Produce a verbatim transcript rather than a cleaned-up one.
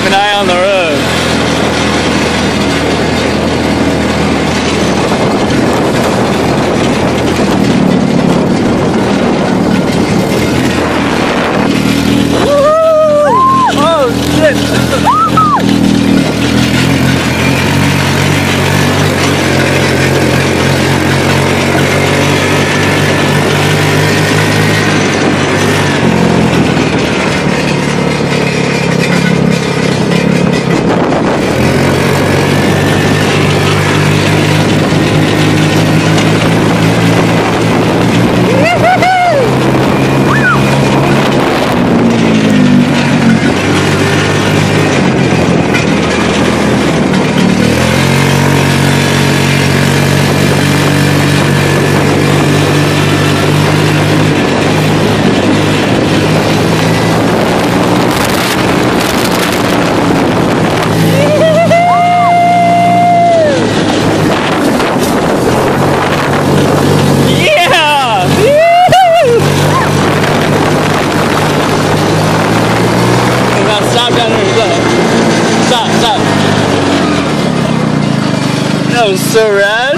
an eye on the road. Stop down there, stop. Stop, stop. That was so rad.